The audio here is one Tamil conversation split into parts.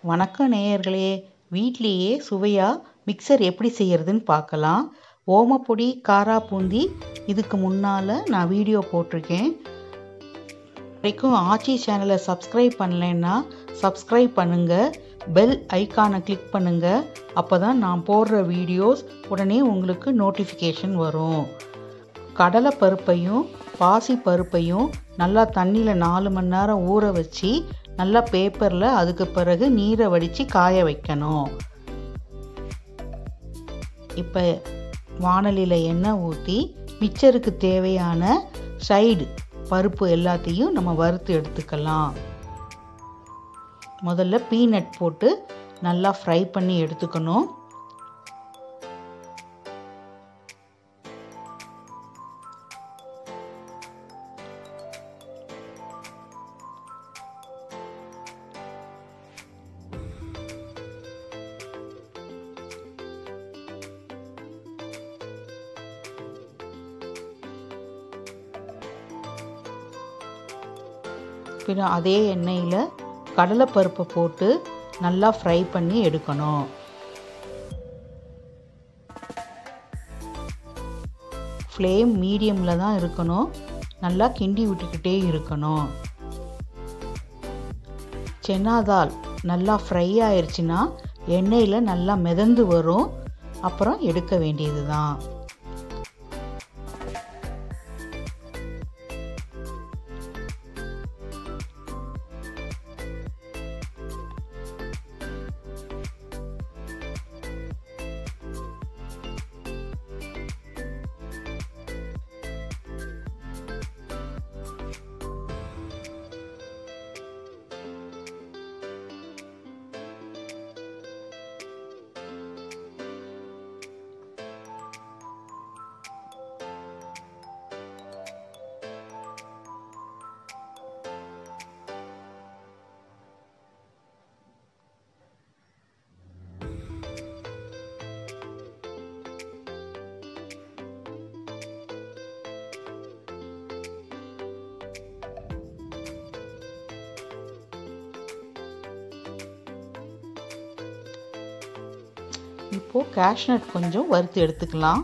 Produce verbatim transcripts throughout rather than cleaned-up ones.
வணக்கம் நேயர்களே, வீட்லேயே சுவையாக மிக்சர் எப்படி செய்கிறதுன்னு பார்க்கலாம். ஓமப்பொடி, காரா பூந்தி இதுக்கு முன்னால் நான் வீடியோ போட்டிருக்கேன். வரைக்கும் ஆச்சி சேனலை சப்ஸ்கிரைப் பண்ணலைன்னா சப்ஸ்கிரைப் பண்ணுங்கள், பெல் ஐக்கானை கிளிக் பண்ணுங்கள். அப்போ தான் நான் போடுற வீடியோஸ் உடனே உங்களுக்கு நோட்டிஃபிகேஷன் வரும். கடலை பருப்பையும் பாசி பருப்பையும் நல்லா தண்ணியில் நாலு மணி நேரம் ஊற வச்சு நல்லா பேப்பரில் அதுக்கு பிறகு நீரை வடித்து காய வைக்கணும். இப்போ வாணலியில் எண்ணெய் ஊற்றி மிக்சருக்கு தேவையான சைடு பருப்பு எல்லாத்தையும் நம்ம வறுத்து எடுத்துக்கலாம். முதல்ல பீனட் போட்டு நல்லா ஃப்ரை பண்ணி எடுத்துக்கணும். பின்ன அதே எண்ணெயில் கடலைப்பருப்பை போட்டு நல்லா ஃப்ரை பண்ணி எடுக்கணும். ஃப்ளேம் மீடியமில் தான் இருக்கணும். நல்லா கிண்டி விட்டுக்கிட்டே இருக்கணும். சன்னா தால் நல்லா ஃப்ரை ஆயிடுச்சுன்னா எண்ணெயில் நல்லா மிதந்து வரும். அப்புறம் எடுக்க வேண்டியது தான். இப்போ கேஷ்நட் கொஞ்சம் வறுத்து எடுத்துக்கலாம்.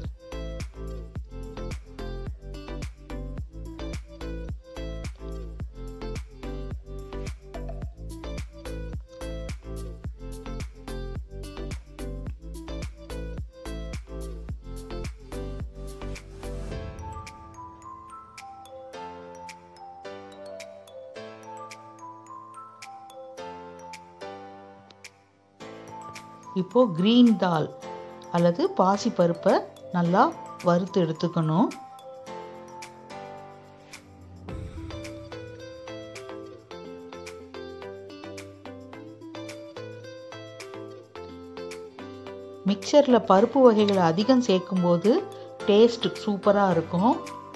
இப்போ கிரீன் தால் அல்லது பாசி பருப்பை நல்லா வறுத்து எடுத்துக்கணும். மிக்சரில் பருப்பு வகைகளை அதிகம் சேர்க்கும்போது டேஸ்ட் சூப்பராக இருக்கும்.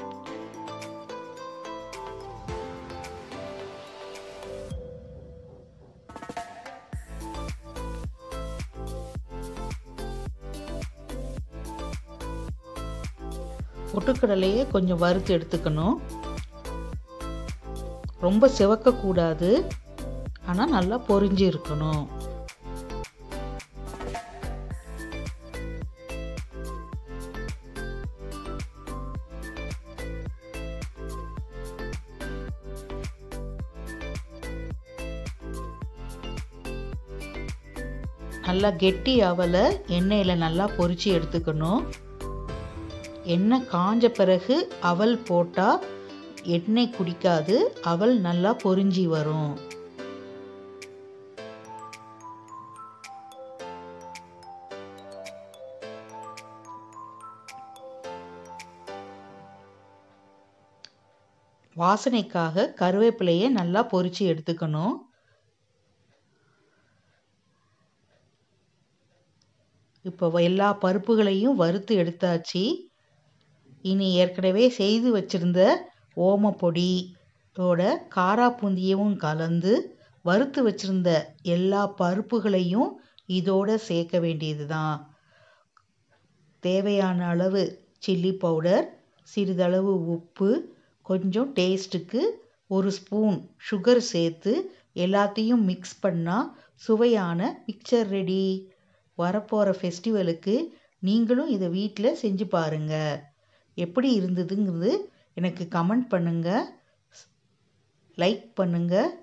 பொட்டுக்கடலையே கொஞ்சம் வறுத்து எடுத்துக்கணும். ரொம்ப சிவக்கக்கூடாது, ஆனால் நல்லா பொரிஞ்சு இருக்கணும். நல்லா கெட்டி அவலை எண்ணெயில் நல்லா பொரிச்சு எடுத்துக்கணும். எண்ணெய் காஞ்ச பிறகு அவல் போட்டால் எண்ணெய் குடிக்காது, அவல் நல்லா பொரிஞ்சி வரும். வாசனைக்காக கருவேப்பிலையை நல்லா பொரிச்சு எடுத்துக்கணும். இப்போ எல்லா பருப்புகளையும் வறுத்து எடுத்தாச்சு. இனி ஏற்கனவே செய்து வச்சிருந்த ஓமப்பொடியோட காரா பூந்தியவும் கலந்து வறுத்து வச்சிருந்த எல்லா பருப்புகளையும் இதோட சேர்க்க வேண்டியது தான். தேவையான அளவு சில்லி பவுடர், சிறிதளவு உப்பு, கொஞ்சம் டேஸ்ட்டுக்கு ஒரு ஸ்பூன் சுகர் சேர்த்து எல்லாத்தையும் மிக்ஸ் பண்ணால் சுவையான மிக்சர் ரெடி. வரப்போகிற ஃபெஸ்டிவலுக்கு நீங்களும் இதை வீட்டில் செஞ்சு பாருங்க. எப்படி இருந்ததுங்கிறது எனக்கு கமெண்ட் பண்ணுங்க, லைக் பண்ணுங்க,